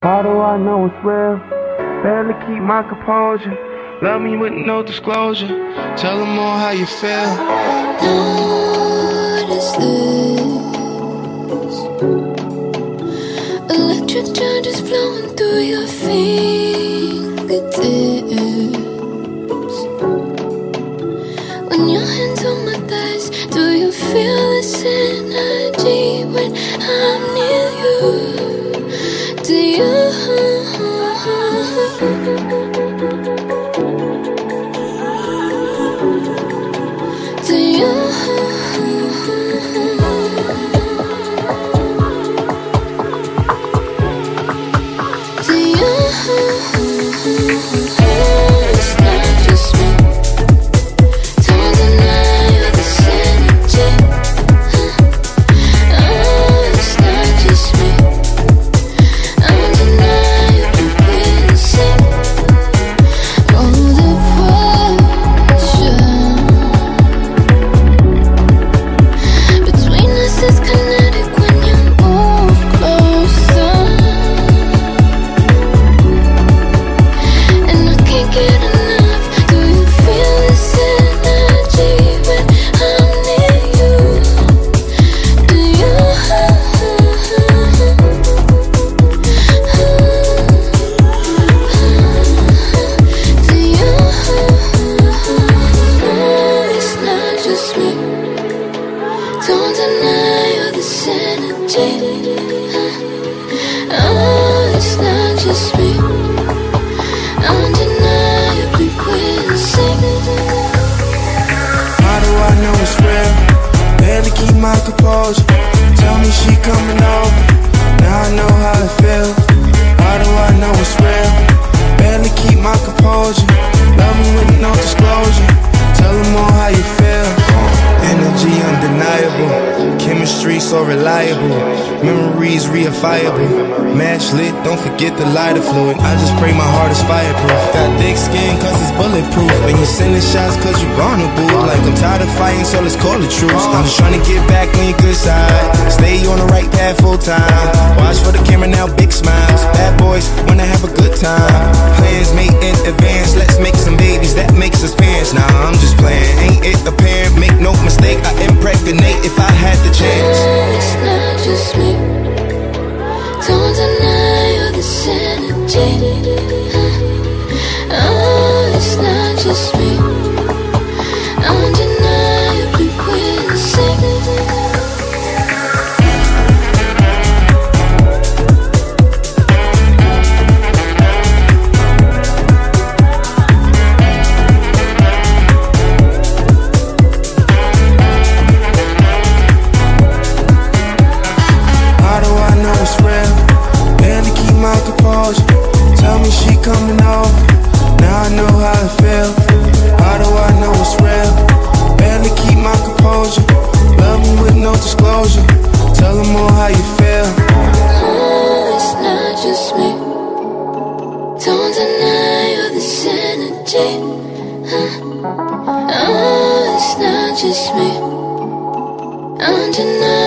How do I know it's real? Barely keep my composure. Love me with no disclosure. Tell them all how you feel. Notice this. Electric charges flowing through your fingertips. When your hands on my thighs, do you feel this energy when I'm near you? Do you? Do you? Do you? It's not just me. Don't deny you're this energy. Oh, it's not just me. Undeniably witnessing all the pressure between us is kinetic when you move closer, and I can't get enough. Do you feel this energy when I'm near you? Do you? Do you? It's not just me. Don't deny you're this energy. Oh, it's not just me. Undeniably witnessing. How do I know it's real? Barely keep my composure. Tell me she coming over. Now I know how it feels. How do I know it's real? Barely keep my composure. Love me with no disclosure. Tell them all how you feel. Energy undeniable. Chemistry so reliable. Memories reifiable. Match lit, don't forget the lighter fluid. I just pray my heart is fireproof. Got thick skin cause it's bulletproof. And you sending shots cause you vulnerable. Like I'm tired of fighting, so let's call it truce. I'm just trying to get back on your good side. Stay on the right path full time. Watch for the camera now, big smiles. Bad boys wanna have a good time. Plans made in advance. Let's make some babies, that makes us parents. Nah, I'm just playing. Ain't it apparent? Make no mistake, I impregnate if I had the chance. It's not just me. Don't deny you're this energy. Oh, it's not just me. Undeniably witnessing. How do I know it's real? Barely keep my composure. Tell me she coming over. Now I know how it feels. How do I know it's real? Barely keep my composure. Love me with no disclosure. Tell them all how you feel. Oh, it's not just me. Don't deny you're this energy. Oh, it's not just me. Undeniably